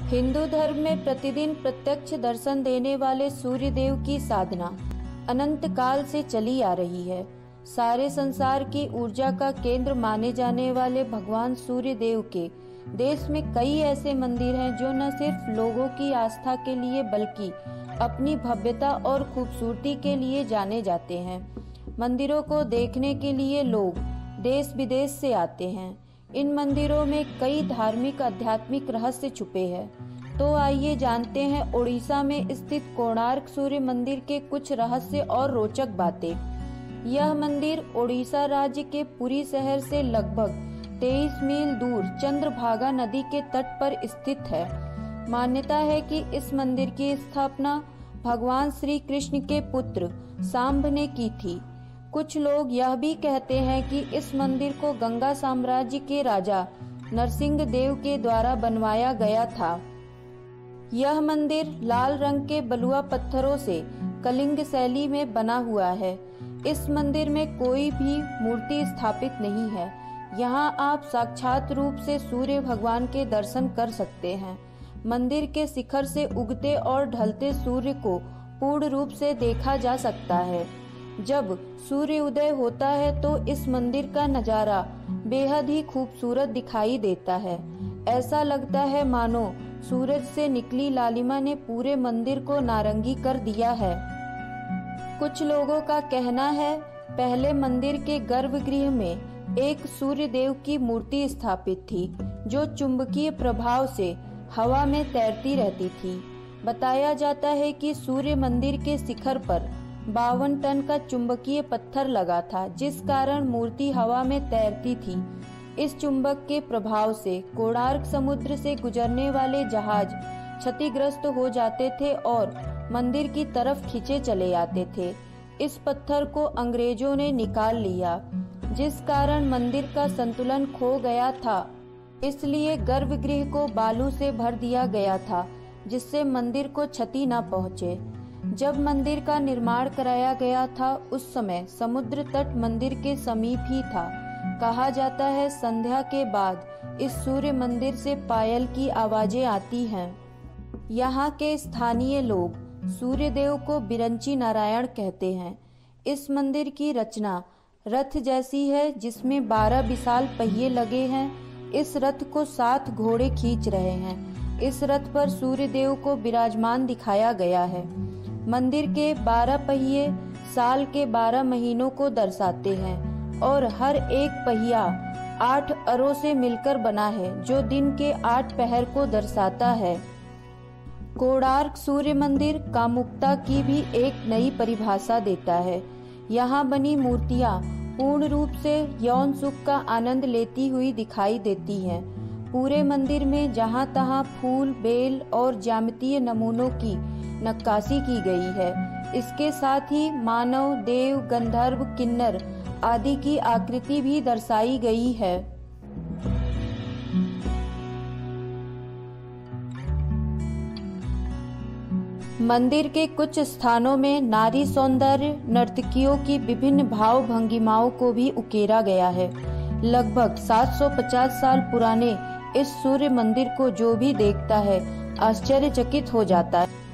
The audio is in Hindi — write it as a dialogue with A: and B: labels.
A: हिंदू धर्म में प्रतिदिन प्रत्यक्ष दर्शन देने वाले सूर्य देव की साधना अनंत काल से चली आ रही है। सारे संसार की ऊर्जा का केंद्र माने जाने वाले भगवान सूर्य देव के देश में कई ऐसे मंदिर हैं जो न सिर्फ लोगों की आस्था के लिए बल्कि अपनी भव्यता और खूबसूरती के लिए जाने जाते हैं। मंदिरों को देखने के लिए लोग देश विदेश से आते हैं। इन मंदिरों में कई धार्मिक आध्यात्मिक रहस्य छुपे हैं। तो आइए जानते हैं ओडिशा में स्थित कोणार्क सूर्य मंदिर के कुछ रहस्य और रोचक बातें। यह मंदिर ओडिशा राज्य के पुरी शहर से लगभग 23 मील दूर चंद्रभागा नदी के तट पर स्थित है। मान्यता है कि इस मंदिर की स्थापना भगवान श्री कृष्ण के पुत्र सांब ने की थी। कुछ लोग यह भी कहते हैं कि इस मंदिर को गंगा साम्राज्य के राजा नरसिंह देव के द्वारा बनवाया गया था। यह मंदिर लाल रंग के बलुआ पत्थरों से कलिंग शैली में बना हुआ है। इस मंदिर में कोई भी मूर्ति स्थापित नहीं है। यहाँ आप साक्षात रूप से सूर्य भगवान के दर्शन कर सकते हैं। मंदिर के शिखर से उगते और ढलते सूर्य को पूर्ण रूप से देखा जा सकता है। जब सूर्य उदय होता है तो इस मंदिर का नजारा बेहद ही खूबसूरत दिखाई देता है। ऐसा लगता है मानो सूरज से निकली लालिमा ने पूरे मंदिर को नारंगी कर दिया है। कुछ लोगों का कहना है पहले मंदिर के गर्भगृह में एक सूर्य देव की मूर्ति स्थापित थी जो चुंबकीय प्रभाव से हवा में तैरती रहती थी। बताया जाता है कि सूर्य मंदिर के शिखर पर 52 टन का चुंबकीय पत्थर लगा था, जिस कारण मूर्ति हवा में तैरती थी। इस चुंबक के प्रभाव से कोणार्क समुद्र से गुजरने वाले जहाज क्षतिग्रस्त हो जाते थे और मंदिर की तरफ खींचे चले आते थे। इस पत्थर को अंग्रेजों ने निकाल लिया, जिस कारण मंदिर का संतुलन खो गया था। इसलिए गर्भगृह को बालू से भर दिया गया था, जिससे मंदिर को क्षति न पहुंचे। जब मंदिर का निर्माण कराया गया था उस समय समुद्र तट मंदिर के समीप ही था। कहा जाता है संध्या के बाद इस सूर्य मंदिर से पायल की आवाजें आती हैं। यहाँ के स्थानीय लोग सूर्य देव को बिरंची नारायण कहते हैं। इस मंदिर की रचना रथ जैसी है जिसमें 12 विशाल पहिए लगे हैं। इस रथ को 7 घोड़े खींच रहे हैं। इस रथ पर सूर्य देव को विराजमान दिखाया गया है। मंदिर के 12 पहिए साल के 12 महीनों को दर्शाते हैं और हर एक पहिया 8 अरों से मिलकर बना है जो दिन के 8 पहर को दर्शाता है। कोणार्क सूर्य मंदिर कामुकता की भी एक नई परिभाषा देता है। यहाँ बनी मूर्तियाँ पूर्ण रूप से यौन सुख का आनंद लेती हुई दिखाई देती हैं। पूरे मंदिर में जहाँ तहाँ फूल, बेल और ज्यामितीय नमूनों की नक्काशी की गई है। इसके साथ ही मानव, देव, गंधर्व, किन्नर आदि की आकृति भी दर्शाई गई है। मंदिर के कुछ स्थानों में नारी सौंदर्य नर्तकियों की विभिन्न भाव भंगिमाओं को भी उकेरा गया है। लगभग 750 साल पुराने इस सूर्य मंदिर को जो भी देखता है आश्चर्यचकित हो जाता है।